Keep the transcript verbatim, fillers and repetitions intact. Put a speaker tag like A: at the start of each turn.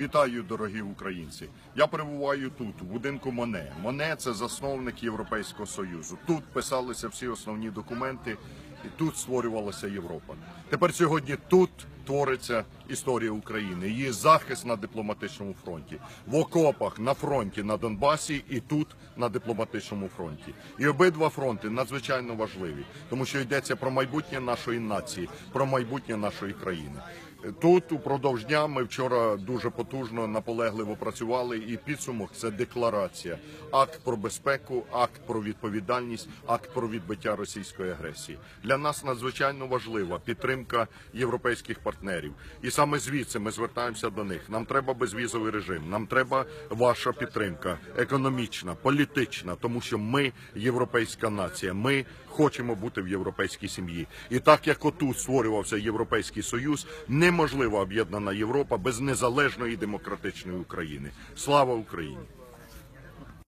A: Вітаю, дорогі українці! Я перебуваю тут, у будинку Моне. Моне – це засновник Європейського Союзу. Тут писалися всі основні документи, і тут створювалася Європа. Тепер сьогодні тут твориться історія України, її захист на дипломатичному фронті, в окопах, на фронті, на Донбасі і тут на дипломатичному фронті. І обидва фронти надзвичайно важливі, тому що йдеться про майбутнє нашої нації, про майбутнє нашої країни. Тут упродовж дня ми вчора дуже потужно, наполегливо працювали, і підсумок – це декларація, акт про безпеку, акт про відповідальність, акт про відбиття російської агресії. Для нас надзвичайно важлива підтримка європейських партнерів. І саме звідси ми звертаємося до них. Нам треба безвізовий режим, нам треба ваша підтримка економічна, політична, тому що ми європейська нація, ми хочемо бути в європейській сім'ї. І так, як отут створювався Європейський Союз, неможлива об'єднана Європа без незалежної демократичної України. Слава Україні!